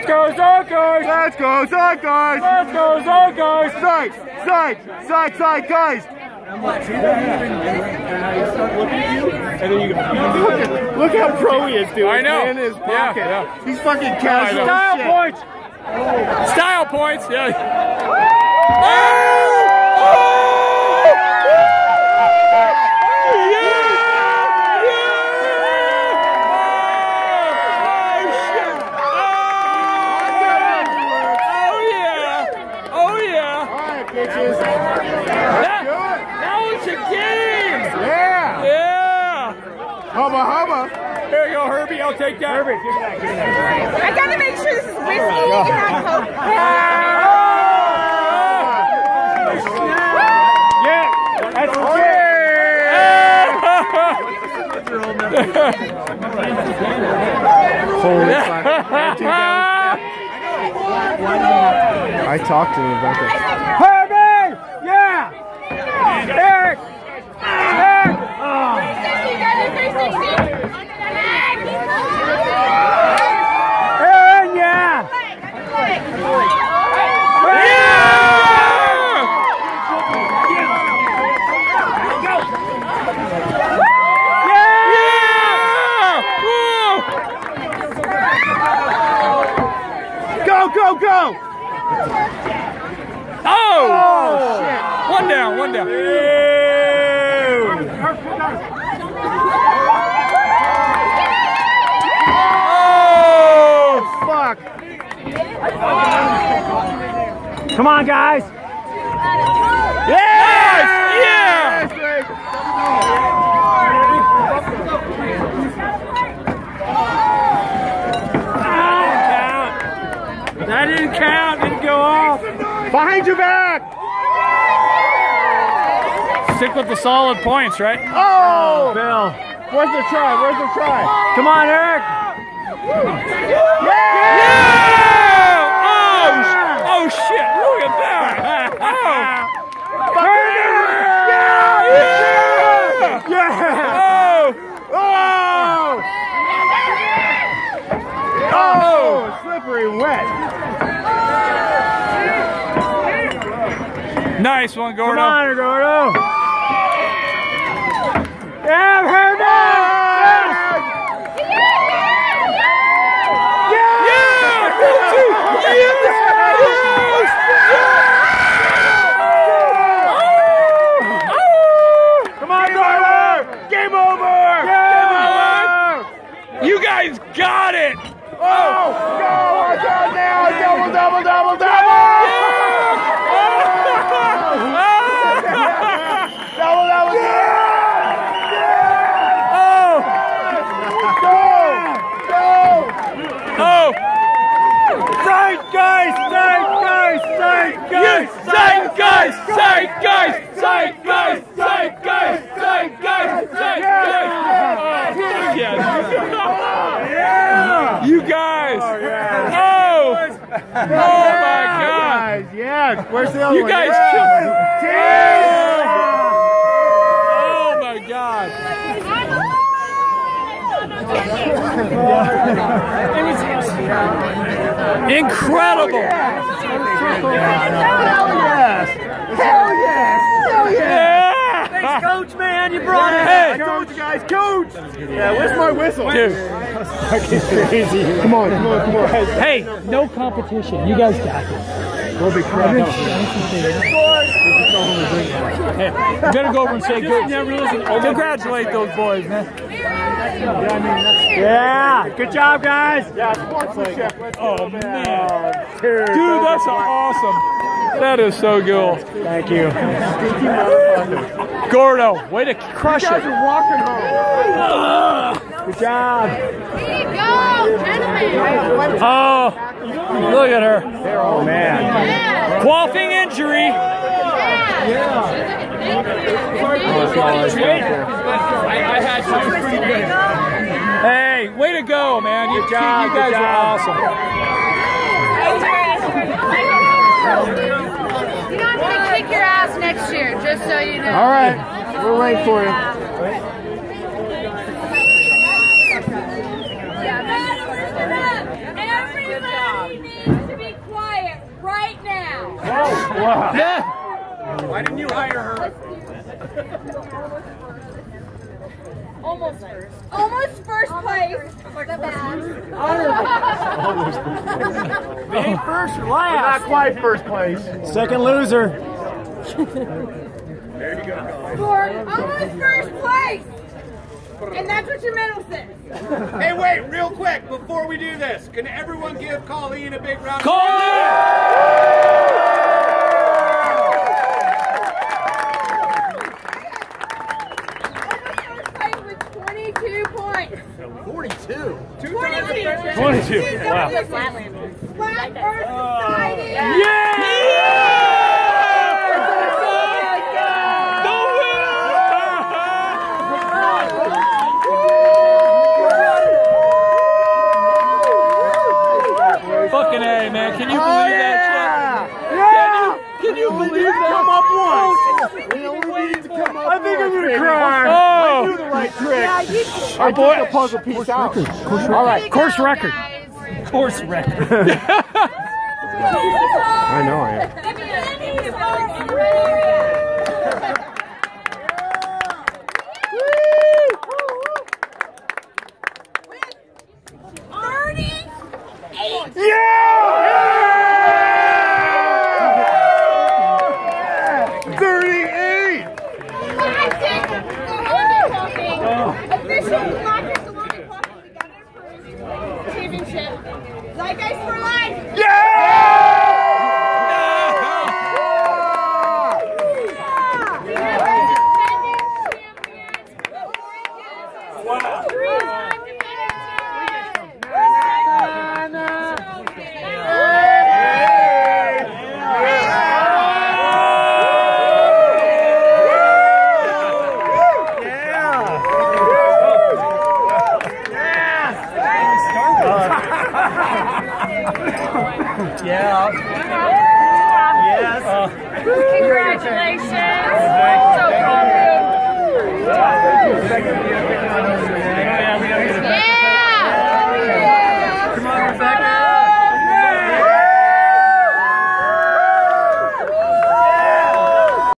Let's go, Zonkers! Let's go, Zonkers! Let's go, Zonkers! Side, side, side, side, guys! And then you go, look how pro he is, dude. I know. In his pocket. Yeah. He's fucking casual. Style shit. points! Style points, yeah. Oh! Oh! Hubba hubba. Here you go, Herbie. I'll take that. Herbie, give me that. Give me that. I gotta make sure this is whiskey and alcohol. Yeah, that's Holy fuck. I talked to him about that. Herbie! Yeah! Eric! Eric! Oh. 360. Aaron, yeah! Go! Oh! Shit. One down. Oh, fuck. Come on, guys. Yes! Yeah! That didn't count. Didn't go off. Behind your back! Stick with the solid points, right? Oh! Bill. Where's the try? Come on, Eric. Yeah! Oh, shit. Look at that. Oh! Slippery wet. Nice one, Gordo. Come on, Gordo. Yeah, Herbie! Come on, Gordo! Game over! You guys got it! Oh! Go! Watch out now! Double! Double! You guys! Oh my God! Yeah, where's the other You one? guys Yeah. Oh my God! Incredible! Hell yes! Thanks, Coach, man, you brought it. Hey, Coach, guys, Coach. Yeah, where's my whistle? Dude. Crazy. Come on. Hey, no competition. You guys got this. We'll be crying. Hey, you better go over and say good. Congratulate those boys, man. Yeah, good job, guys. Yeah, sportsmanship. Oh, man. Dude, that's awesome. That is so cool. Thank you. Gordo, way to crush You guys it. are walking home. Good job. There you go, gentlemen. Oh, look at her. Oh, man. Yeah. Qualifying injury. Hey, way to go, man. You guys are awesome. You don't have to kick your ass next year, just so you know. All right. We'll wait for you. Everybody Wow. Yeah. Why didn't you hire her? Almost first. Almost first place. They ain't first or last. Not quite first place. Second loser. There you go. For almost first place. And that's what your medal says. Hey, wait, real quick, before we do this, can everyone give Colleen a big round of Points. 42. 22. 22. Wow. Flat Earth Society. Yeah! Fucking A, man. Can you believe that shit? Yeah! Can you believe that? Come up once! We only need to come up. I think I'm gonna cry. Oh! I do the right trick. I took the puzzle piece out. All right, course record. Course record. I know I am. Zeitgeist for life! Yeah. Yes. Congratulations!